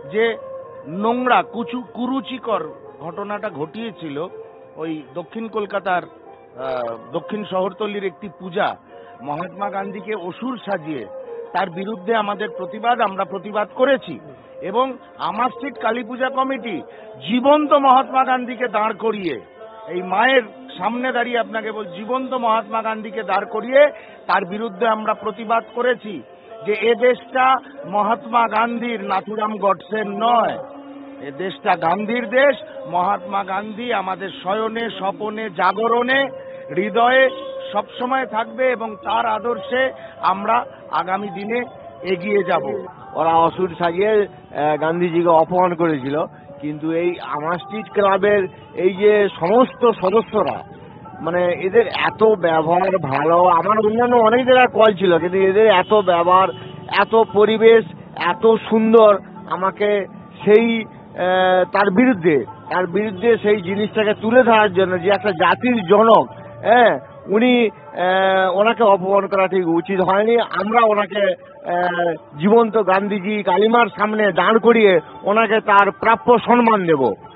যে নোংরা কুরুচিকর ঘটনাটা ঘটিয়েছিল ওই দক্ষিণ কলকাতার দক্ষিণ শহরতলির একটি পূজা, মহাত্মা গান্ধীকে অসুর সাজিয়ে, তার বিরুদ্ধে আমাদের আমরা প্রতিবাদ করেছি। এবং আমার স্ট্রিট কালী পূজা কমিটি জীবন্ত মহাত্মা গান্ধীকে দাঁড় করিয়ে, এই মায়ের সামনে দাঁড়িয়ে আপনাকে জীবন্ত মহাত্মা গান্ধীকে দাঁড় করিয়ে তার বিরুদ্ধে আমরা প্রতিবাদ করেছি যে এ দেশটা মহাত্মা গান্ধীর, নাথুরাম গডসের নয়। এ দেশটা গান্ধীর দেশ। মহাত্মা গান্ধী আমাদের শয়নে, স্বপনে, জাগরণে, হৃদয়ে সবসময় থাকবে এবং তার আদর্শে আমরা আগামী দিনে এগিয়ে যাব। ওরা অসুর সাজিয়ে গান্ধীজিকে অপমান করেছিল, কিন্তু এই আমার স্ট্রিট ক্লাবের এই যে সমস্ত সদস্যরা, মানে এদের এত ব্যবহার ভালো। আমার অন্যান্য অনেক জায়গায় কল ছিল, কিন্তু এদের এত ব্যবহার, এত পরিবেশ, এত সুন্দর, আমাকে সেই তার বিরুদ্ধে সেই জিনিসটাকে তুলে ধরার জন্য, যে একটা জাতির জনক, ওনাকে অপমান করা ঠিক উচিত হয়নি। আমরা ওনাকে জীবন্ত গান্ধীজি কালিমার সামনে দাঁড় করিয়ে ওনাকে তার প্রাপ্য সম্মান দেব।